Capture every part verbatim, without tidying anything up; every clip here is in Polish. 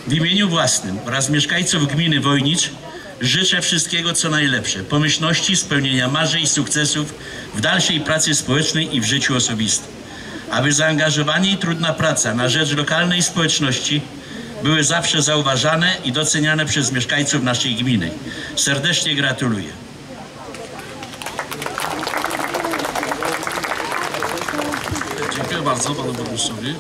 W imieniu własnym oraz mieszkańców gminy Wojnicz życzę wszystkiego co najlepsze, pomyślności, spełnienia marzeń i sukcesów w dalszej pracy społecznej i w życiu osobistym. Aby zaangażowanie i trudna praca na rzecz lokalnej społeczności były zawsze zauważane i doceniane przez mieszkańców naszej gminy. Serdecznie gratuluję. Dziękuję bardzo panu burmistrzowi.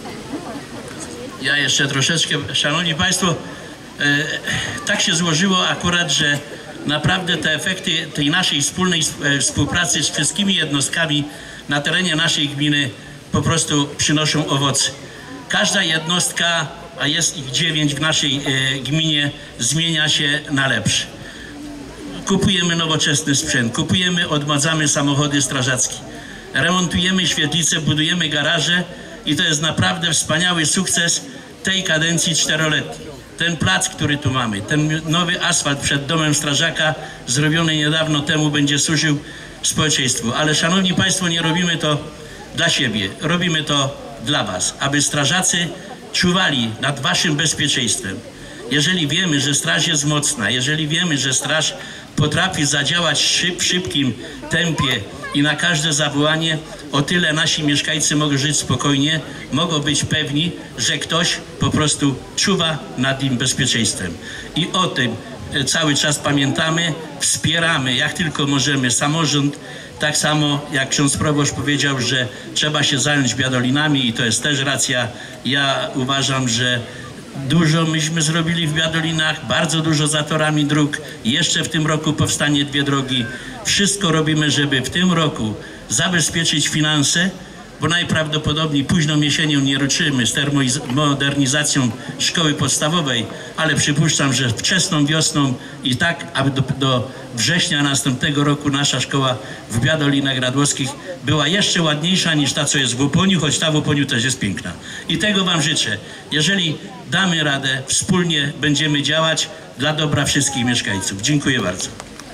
Ja jeszcze troszeczkę, szanowni państwo, e, tak się złożyło akurat, że naprawdę te efekty tej naszej wspólnej współpracy z wszystkimi jednostkami na terenie naszej gminy po prostu przynoszą owoce. Każda jednostka, a jest ich dziewięć w naszej e, gminie, zmienia się na lepsze. Kupujemy nowoczesny sprzęt, kupujemy, odmładzamy samochody strażackie, remontujemy świetlice, budujemy garaże i to jest naprawdę wspaniały sukces tej kadencji czteroletniej. Ten plac, który tu mamy, ten nowy asfalt przed domem strażaka zrobiony niedawno temu będzie służył społeczeństwu. Ale szanowni państwo, nie robimy to dla siebie, robimy to dla was, aby strażacy czuwali nad waszym bezpieczeństwem. Jeżeli wiemy, że straż jest mocna, jeżeli wiemy, że straż potrafi zadziałać szyb, w szybkim tempie i na każde zawołanie, o tyle nasi mieszkańcy mogą żyć spokojnie, mogą być pewni, że ktoś po prostu czuwa nad im bezpieczeństwem. I o tym cały czas pamiętamy, wspieramy jak tylko możemy samorząd, tak samo jak ksiądz proboszcz powiedział, że trzeba się zająć Biadolinami i to jest też racja. Ja uważam, że dużo myśmy zrobili w Biadolinach, bardzo dużo zatorami dróg. Jeszcze w tym roku powstanie dwie drogi. Wszystko robimy, żeby w tym roku zabezpieczyć finanse, bo najprawdopodobniej późną jesienią nie ruszymy z termomodernizacją szkoły podstawowej, ale przypuszczam, że wczesną wiosną i tak, aby do, do września następnego roku nasza szkoła w Biadolinach Radłowskich była jeszcze ładniejsza niż ta, co jest w Oponiu, choć ta w Oponiu też jest piękna. I tego wam życzę. Jeżeli damy radę, wspólnie będziemy działać dla dobra wszystkich mieszkańców. Dziękuję bardzo.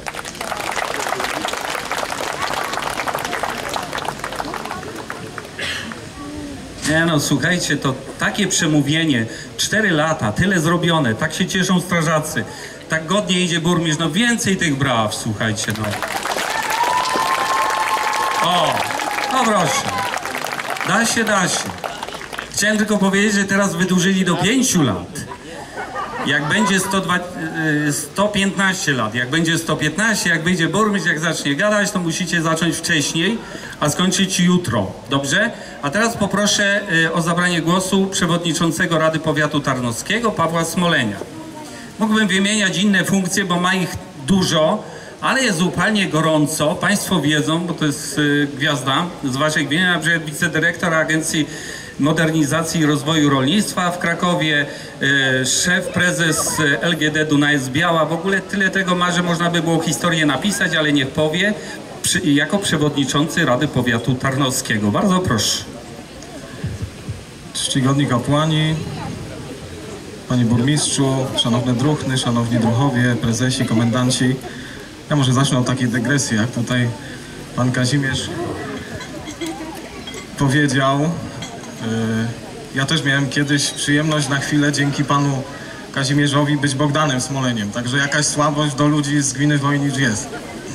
Nie no, słuchajcie, to takie przemówienie, cztery lata, tyle zrobione, tak się cieszą strażacy, tak godnie idzie burmistrz, no więcej tych braw, słuchajcie, no. O, no proszę, da się, da się. Chciałem tylko powiedzieć, że teraz wydłużyli do pięciu lat. Jak będzie sto dwa, sto piętnaście lat, jak będzie sto piętnaście, jak wyjdzie burmistrz, jak zacznie gadać, to musicie zacząć wcześniej, a skończyć jutro. Dobrze? A teraz poproszę o zabranie głosu przewodniczącego Rady Powiatu Tarnowskiego, Pawła Smolenia. Mógłbym wymieniać inne funkcje, bo ma ich dużo, ale jest upalnie gorąco. Państwo wiedzą, bo to jest gwiazda z waszej gminy, na przykład wicedyrektor Agencji Modernizacji i Rozwoju Rolnictwa w Krakowie, e, szef, prezes L G D Dunajec-Biała. W ogóle tyle tego ma, że można by było historię napisać, ale niech powie przy, jako przewodniczący Rady Powiatu Tarnowskiego. Bardzo proszę. Czcigodni kapłani, panie burmistrzu, szanowne druhny, szanowni druhowie, prezesi, komendanci. Ja może zacznę od takiej dygresji, jak tutaj pan Kazimierz powiedział. Ja też miałem kiedyś przyjemność na chwilę dzięki panu Kazimierzowi być Bogdanem Smoleniem, także jakaś słabość do ludzi z gminy Wojnicz jest.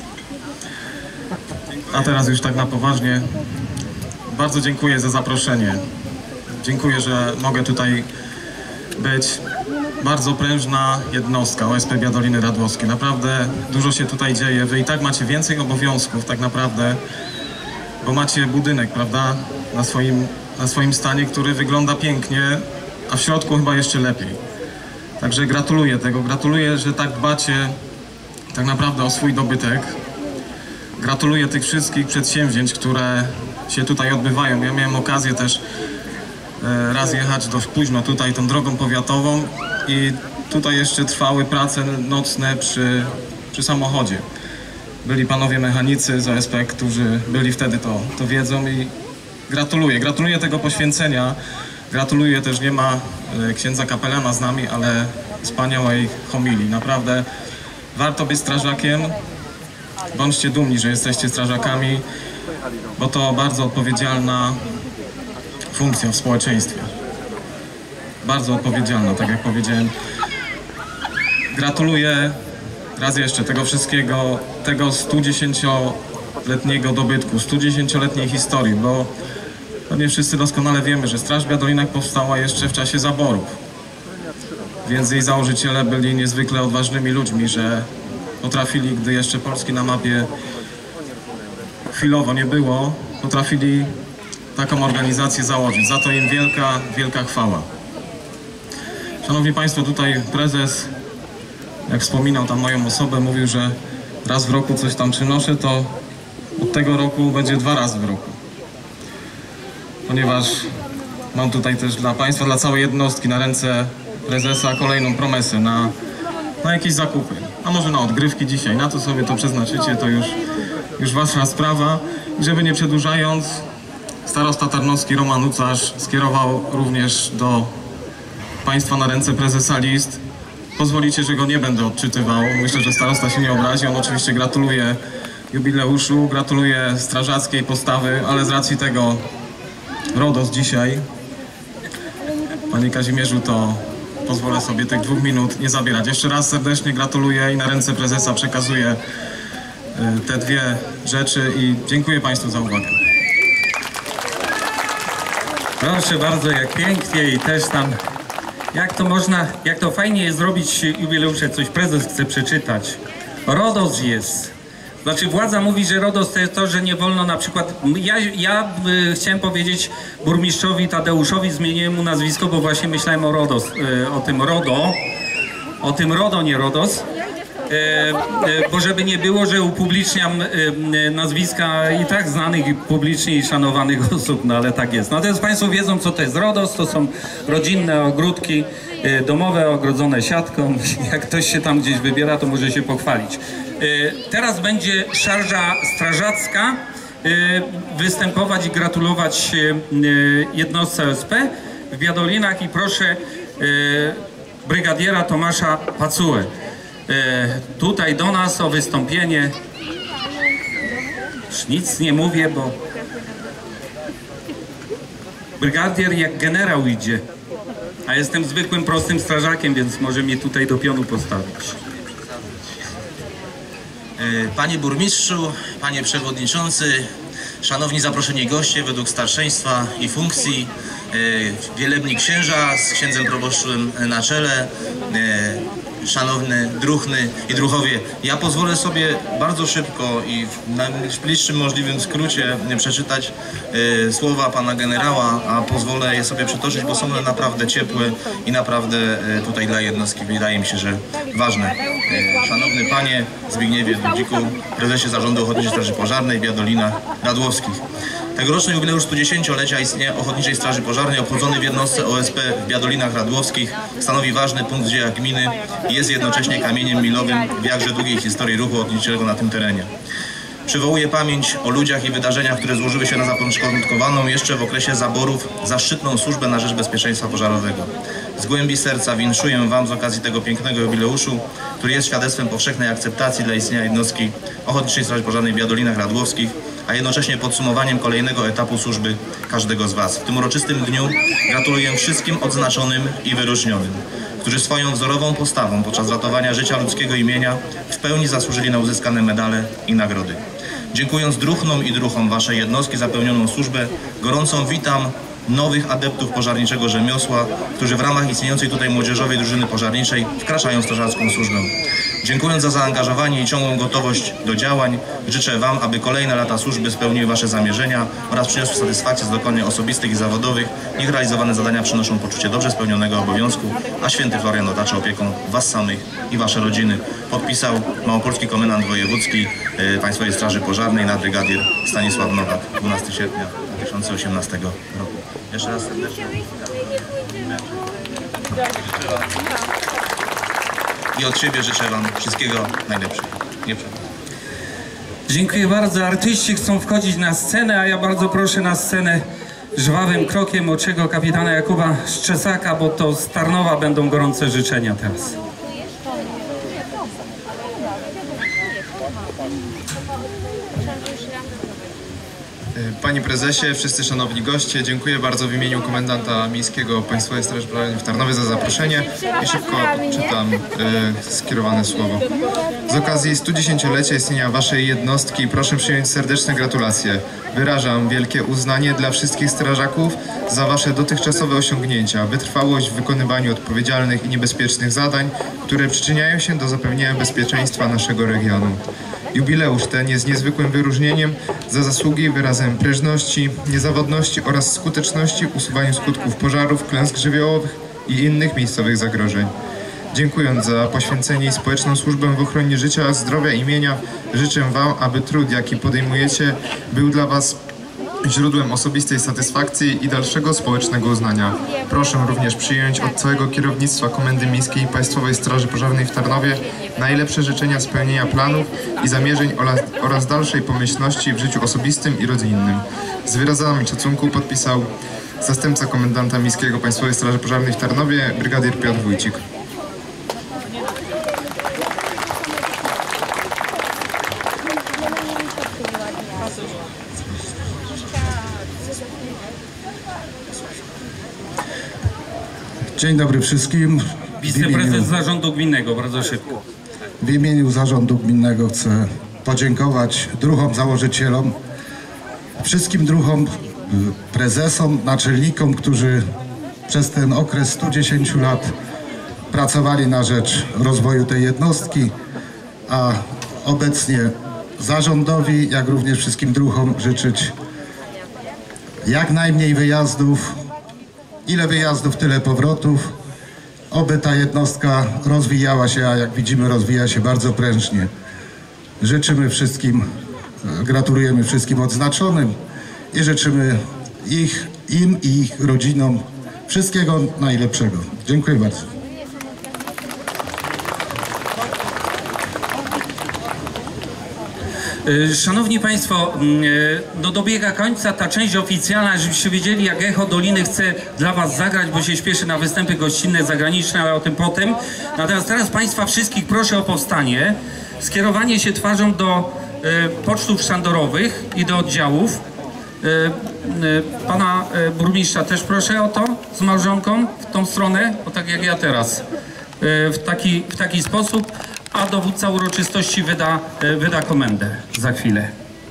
A teraz już tak na poważnie, bardzo dziękuję za zaproszenie. Dziękuję, że mogę tutaj być. Bardzo prężna jednostka O S P Biadoliny Radłowskie. Naprawdę dużo się tutaj dzieje. Wy i tak macie więcej obowiązków tak naprawdę, bo macie budynek, prawda, na swoim na swoim stanie, który wygląda pięknie, a w środku chyba jeszcze lepiej. Także gratuluję tego, gratuluję, że tak dbacie tak naprawdę o swój dobytek. Gratuluję tych wszystkich przedsięwzięć, które się tutaj odbywają. Ja miałem okazję też e, raz jechać dość późno tutaj tą drogą powiatową i tutaj jeszcze trwały prace nocne przy, przy samochodzie. Byli panowie mechanicy z O S P, którzy byli wtedy, to, to wiedzą i gratuluję. Gratuluję tego poświęcenia. Gratuluję też, nie ma e, księdza kapelana z nami, ale wspaniałej homilii. Naprawdę warto być strażakiem. Bądźcie dumni, że jesteście strażakami, bo to bardzo odpowiedzialna funkcja w społeczeństwie. bardzo odpowiedzialna, tak jak powiedziałem. Gratuluję raz jeszcze tego wszystkiego, tego studziesięcioletniego dobytku, studziesięcioletniej historii, bo pewnie wszyscy doskonale wiemy, że Straż w Biadolinach powstała jeszcze w czasie zaborów, więc jej założyciele byli niezwykle odważnymi ludźmi, że potrafili, gdy jeszcze Polski na mapie chwilowo nie było, potrafili taką organizację założyć. Za to im wielka, wielka chwała. Szanowni Państwo, tutaj prezes, jak wspominał tam moją osobę, mówił, że raz w roku coś tam przynoszę, to od tego roku będzie dwa razy w roku. Ponieważ mam tutaj też dla Państwa, dla całej jednostki na ręce prezesa kolejną promesę na, na jakieś zakupy. A może na odgrywki dzisiaj, na to sobie to przeznaczycie, to już, już Wasza sprawa. I żeby nie przedłużając, starosta tarnowski Roman Ucarz skierował również do Państwa na ręce prezesa list. Pozwolicie, że go nie będę odczytywał. Myślę, że starosta się nie obrazi. On oczywiście gratuluje jubileuszu, gratuluje strażackiej postawy, ale z racji tego RODOS dzisiaj, Panie Kazimierzu, to pozwolę sobie tych dwóch minut nie zabierać. Jeszcze raz serdecznie gratuluję i na ręce prezesa przekazuję te dwie rzeczy i dziękuję Państwu za uwagę. Proszę bardzo, jak pięknie i też tam, jak to można, jak to fajnie jest zrobić jubileusze, coś prezes chce przeczytać. RODOS jest. Znaczy władza mówi, że RODOS to jest to, że nie wolno na przykład, ja, ja y, chciałem powiedzieć burmistrzowi Tadeuszowi, zmieniłem mu nazwisko, bo właśnie myślałem o RODOS, y, o tym RODO, o tym RODO, nie RODOS. Bo żeby nie było, że upubliczniam nazwiska i tak znanych i publicznie i szanowanych osób, no ale tak jest. Natomiast Państwo wiedzą, co to jest RODOS, to są rodzinne ogródki domowe, ogrodzone siatką. Jak ktoś się tam gdzieś wybiera, to może się pochwalić. Teraz będzie szarża strażacka występować i gratulować jednostce O S P w Biadolinach i proszę brygadiera Tomasza Pacułę tutaj do nas o wystąpienie. Już nic nie mówię, bo brygadier jak generał idzie, a jestem zwykłym, prostym strażakiem, więc może mnie tutaj do pionu postawić. Panie burmistrzu, panie przewodniczący, szanowni zaproszeni goście według starszeństwa i funkcji, wielebni księża z księdzem proboszczem na czele, szanowny druhny i druhowie, ja pozwolę sobie bardzo szybko i w najbliższym możliwym skrócie przeczytać y, słowa pana generała, a pozwolę je sobie przytoczyć, bo są one naprawdę ciepłe i naprawdę y, tutaj dla jednostki wydaje mi się, że ważne. Y, szanowny panie Zbigniewie Dudziku, prezesie Zarządu Ochotniczej Straży Pożarnej w Biadolinach Radłowskich. Tegoroczny jubileusz studziesięciolecia istnienia Ochotniczej Straży Pożarnej obchodzony w jednostce O S P w Biadolinach Radłowskich stanowi ważny punkt w dziejach gminy i jest jednocześnie kamieniem milowym w jakże długiej historii ruchu ochotniczego na tym terenie. Przywołuje pamięć o ludziach i wydarzeniach, które złożyły się na zapoczątkowaną jeszcze w okresie zaborów zaszczytną służbę na rzecz bezpieczeństwa pożarowego. Z głębi serca winszuję Wam z okazji tego pięknego jubileuszu, który jest świadectwem powszechnej akceptacji dla istnienia jednostki Ochotniczej Straży Pożarnej w Biadolinach Radłowskich, a jednocześnie podsumowaniem kolejnego etapu służby każdego z Was. W tym uroczystym dniu gratuluję wszystkim odznaczonym i wyróżnionym, którzy swoją wzorową postawą podczas ratowania życia ludzkiego i mienia w pełni zasłużyli na uzyskane medale i nagrody. Dziękując druhnom i druhom Waszej jednostki za pełnioną służbę, gorąco witam nowych adeptów pożarniczego rzemiosła, którzy w ramach istniejącej tutaj młodzieżowej drużyny pożarniczej wkraczają w strażacką służbę. Dziękując za zaangażowanie i ciągłą gotowość do działań, życzę Wam, aby kolejne lata służby spełniły Wasze zamierzenia oraz przyniosły satysfakcję z dokonań osobistych i zawodowych. Niech realizowane zadania przynoszą poczucie dobrze spełnionego obowiązku, a święty Florian otacza opieką Was samych i Wasze rodziny. Podpisał Małopolski Komendant Wojewódzki y, Państwowej Straży Pożarnej nadbrygadier Stanisław Nowak, dwunastego sierpnia dwa tysiące osiemnastego roku. Jeszcze raz serdecznie i od siebie życzę Wam wszystkiego najlepszego. Nie Dziękuję bardzo. Artyści chcą wchodzić na scenę, a ja bardzo proszę na scenę żwawym krokiem młodszego kapitana Jakuba Szczesaka, bo to z Tarnowa będą gorące życzenia teraz. Panie Prezesie, wszyscy szanowni goście, dziękuję bardzo w imieniu Komendanta Miejskiego Państwowej Straży Pożarnej w Tarnowie za zaproszenie i szybko odczytam y, skierowane słowo. Z okazji studziesięciolecia istnienia Waszej jednostki proszę przyjąć serdeczne gratulacje. Wyrażam wielkie uznanie dla wszystkich strażaków za Wasze dotychczasowe osiągnięcia, wytrwałość w wykonywaniu odpowiedzialnych i niebezpiecznych zadań, które przyczyniają się do zapewnienia bezpieczeństwa naszego regionu. Jubileusz ten jest niezwykłym wyróżnieniem za zasługi wyrazem prężności, niezawodności oraz skuteczności w usuwaniu skutków pożarów, klęsk żywiołowych i innych miejscowych zagrożeń. Dziękując za poświęcenie i społeczną służbę w ochronie życia, zdrowia i mienia, życzę Wam, aby trud, jaki podejmujecie, był dla Was źródłem osobistej satysfakcji i dalszego społecznego uznania. Proszę również przyjąć od całego kierownictwa Komendy Miejskiej Państwowej Straży Pożarnej w Tarnowie najlepsze życzenia spełnienia planów i zamierzeń oraz, oraz dalszej pomyślności w życiu osobistym i rodzinnym. Z wyrazami szacunku podpisał zastępca komendanta Miejskiego Państwowej Straży Pożarnej w Tarnowie, brygadier Piotr Wójcik. Dzień dobry wszystkim. Wiceprezes imieniu, Zarządu Gminnego, bardzo szybko. w imieniu Zarządu Gminnego chcę podziękować druhom założycielom, wszystkim druhom, prezesom, naczelnikom, którzy przez ten okres stu dziesięciu lat pracowali na rzecz rozwoju tej jednostki, a obecnie zarządowi, jak również wszystkim druhom życzyć jak najmniej wyjazdów. Ile wyjazdów, tyle powrotów. Oby ta jednostka rozwijała się, a jak widzimy, rozwija się bardzo prężnie. Życzymy wszystkim, gratulujemy wszystkim odznaczonym i życzymy ich, im i ich rodzinom wszystkiego najlepszego. Dziękuję bardzo. Szanowni Państwo, no dobiega końca ta część oficjalna, żebyście wiedzieli, jak Echo Doliny chce dla Was zagrać, bo się śpieszy na występy gościnne, zagraniczne, ale o tym potem. Natomiast teraz Państwa wszystkich proszę o powstanie, skierowanie się twarzą do e, pocztów sztandorowych i do oddziałów. E, e, pana e, burmistrza też proszę o to, z małżonką w tą stronę, o tak jak ja teraz, e, w taki, w taki sposób. A dowódca uroczystości wyda, wyda komendę za chwilę.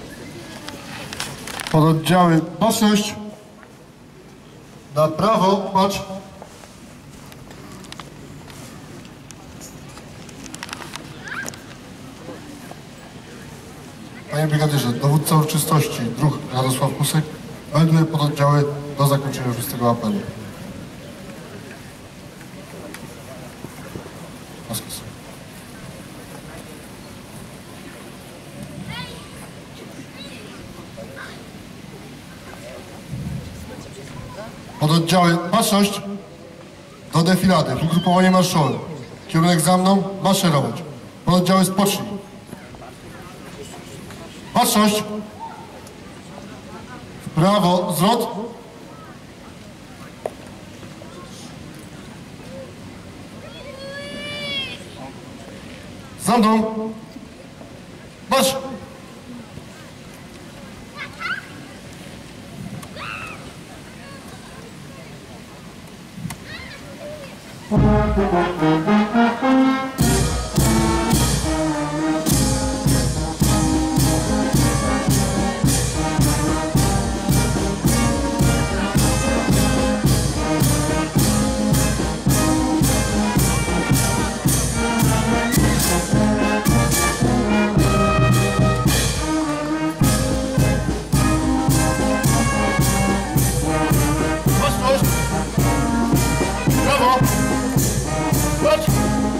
Pododdziały baczność. Na prawo, patrz. Panie Brygadierze, dowódca uroczystości, druh Radosław Kusek, melduje pododdziały do zakończenia uroczystego apelu. Pododdziały baczność do defilady, ugrupowanie marszowe. Kierunek za mną, maszerować. Pododdziały spocznij. Baczność. W prawo, zwrot. Za mną. Marsz. Brawo! Chodź!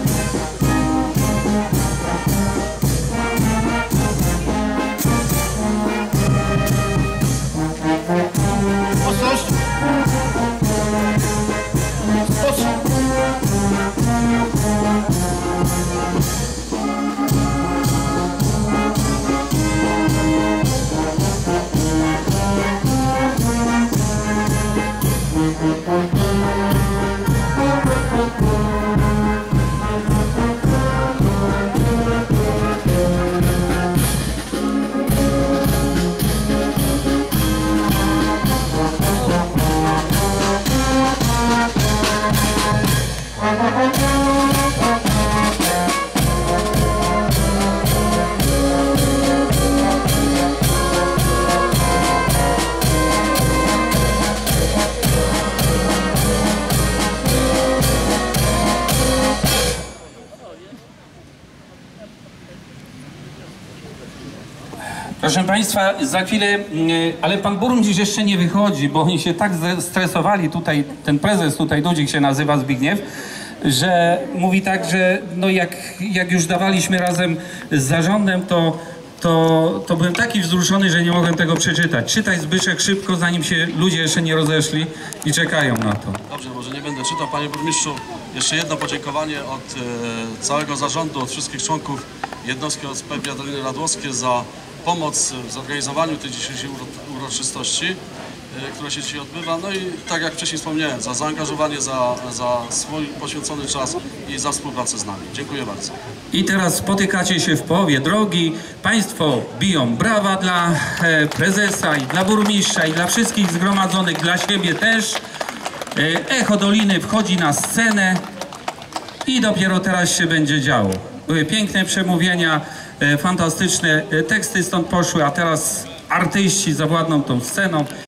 Proszę Państwa, za chwilę, mm, ale Pan Burmistrz jeszcze nie wychodzi, bo oni się tak stresowali tutaj, ten prezes tutaj, Dudzik się nazywa, Zbigniew, że mówi tak, że no jak, jak już dawaliśmy razem z zarządem, to, to, to byłem taki wzruszony, że nie mogłem tego przeczytać. Czytaj, Zbyszek, szybko, zanim się ludzie jeszcze nie rozeszli i czekają na to. Dobrze, może nie będę czytał. Panie burmistrzu, jeszcze jedno podziękowanie od e, całego zarządu, od wszystkich członków jednostki O S P Białdoliny Radłowskie za pomoc w zorganizowaniu tej dzisiejszej uro uroczystości, e, która się dzisiaj odbywa. No i tak jak wcześniej wspomniałem, za zaangażowanie, za, za swój poświęcony czas i za współpracę z nami. Dziękuję bardzo. I teraz spotykacie się w połowie drogi. Państwo biją brawa dla e, prezesa i dla burmistrza i dla wszystkich zgromadzonych, dla siebie też. E, Echo Doliny wchodzi na scenę i dopiero teraz się będzie działo. Były piękne przemówienia, e, fantastyczne e, teksty stąd poszły, a teraz artyści zawładną tą sceną.